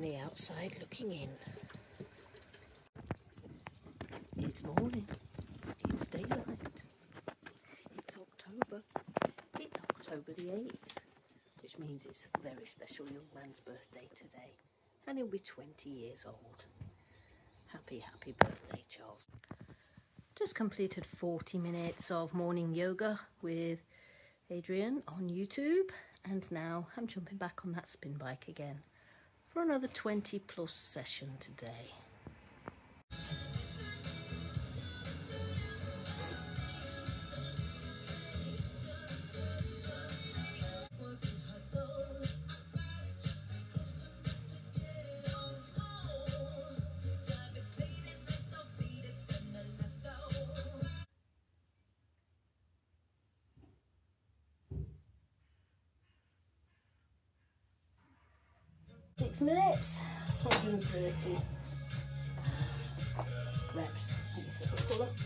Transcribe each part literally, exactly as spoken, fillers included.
the outside looking in. It's morning, it's daylight, it's October, it's October the eighth, which means it's a very special young man's birthday today, and he'll be twenty years old. Happy, happy birthday, Charles. Just completed forty minutes of morning yoga with Adrian on YouTube, and now I'm jumping back on that spin bike again for another twenty plus session today. Six minutes, one hundred thirty reps, I guess that's what we call it.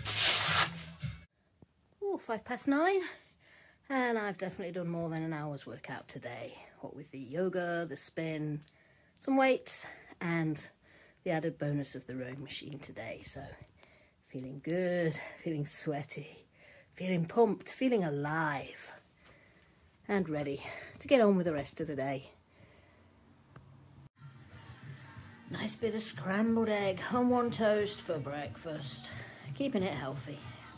Oh, five past nine, and I've definitely done more than an hour's workout today. What with the yoga, the spin, some weights, and the added bonus of the rowing machine today. So, feeling good, feeling sweaty, feeling pumped, feeling alive, and ready to get on with the rest of the day. Nice bit of scrambled egg on one toast for breakfast, keeping it healthy.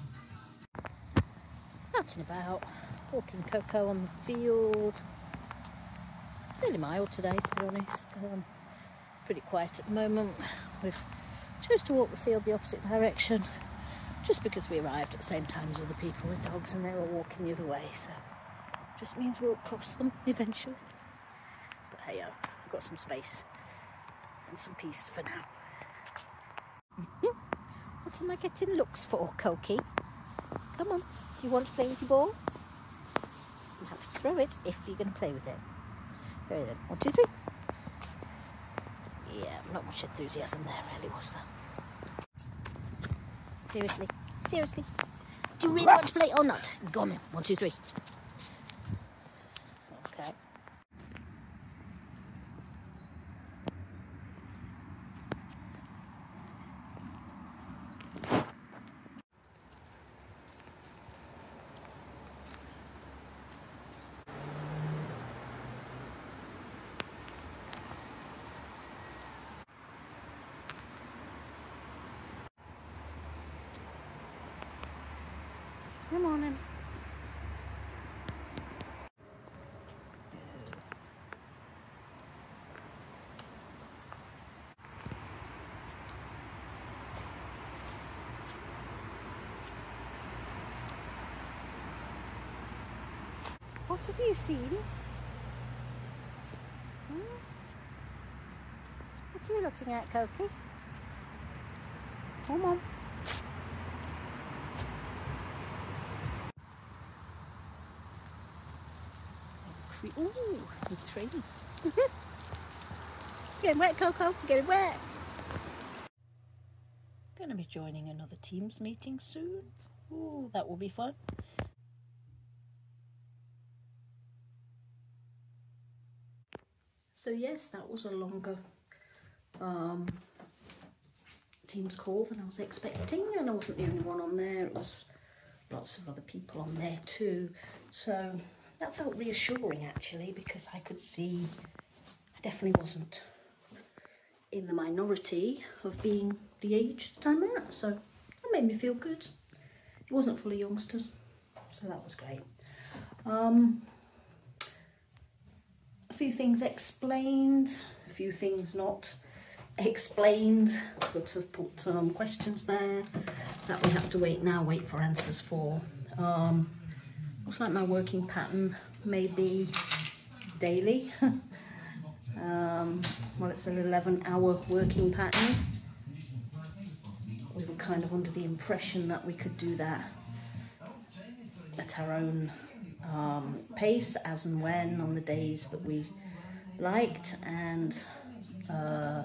Out and about, walking Coco on the field. Fairly mild today, to be honest. Um, pretty quiet at the moment. We've chose to walk the field the opposite direction, just because we arrived at the same time as other people with dogs and they were walking the other way, so just means we'll cross them eventually. But hey, uh, we've got some space and some peace for now. What am I getting looks for, Cokie? Come on, do you want to play with your ball? I'm happy to throw it if you're going to play with it. Very good. One, two, three. Yeah, not much enthusiasm there, really, was there? Seriously, seriously. Do you really want to play or not? Go on then. One, two, three. Okay. Good morning. What have you seen? Hmm? What are you looking at, Cokie? Come on. Ooh, the tree. Getting wet, Coco. Getting wet. Going to be joining another Teams meeting soon. Ooh, that will be fun. So yes, that was a longer um, Teams call than I was expecting, and I wasn't the only one on there. It was lots of other people on there too. So that felt reassuring actually, because I could see I definitely wasn't in the minority of being the age that I'm at, so that made me feel good. It wasn't full of youngsters, so that was great. Um, a few things explained, a few things not explained, but have put some um, questions there that we have to wait now, wait for answers for. Um, Looks like my working pattern may be daily. um, well, it's an eleven hour working pattern. We were kind of under the impression that we could do that at our own um, pace, as and when, on the days that we liked, and uh,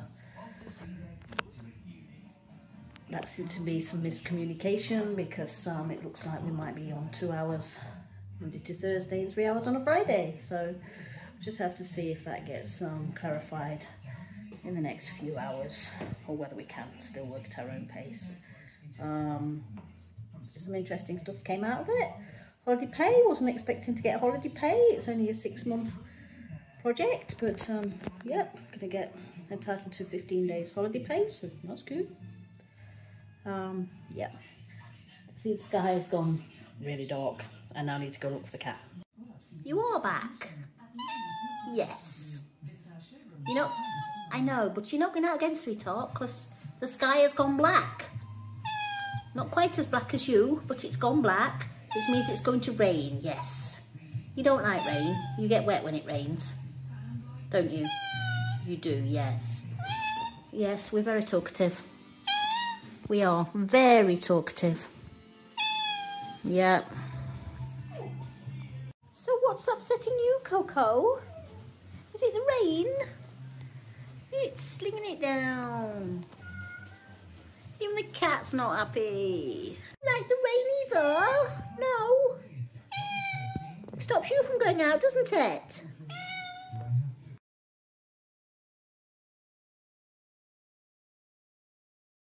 that seemed to be some miscommunication, because um, it looks like we might be on two hours Monday to Thursday and three hours on a Friday. So just have to see if that gets um, clarified in the next few hours, or whether we can still work at our own pace. Um, some interesting stuff came out of it. Holiday pay, wasn't expecting to get holiday pay. It's only a six month project, but um, yeah, gonna get entitled to fifteen days holiday pay, so that's good. Um, yeah, see, the sky has gone really dark and now I need to go look for the cat. You are back? Yes. You know, I know, but you're not going out again, sweetheart, because the sky has gone black. Not quite as black as you, but it's gone black. This means it's going to rain, yes. You don't like rain. You get wet when it rains, don't you? You do, yes. Yes, we're very talkative. We are very talkative. Yeah. So what's upsetting you, Coco? Is it the rain? It's slinging it down. Even the cat's not happy. Like the rain either? No. Stops you from going out, doesn't it?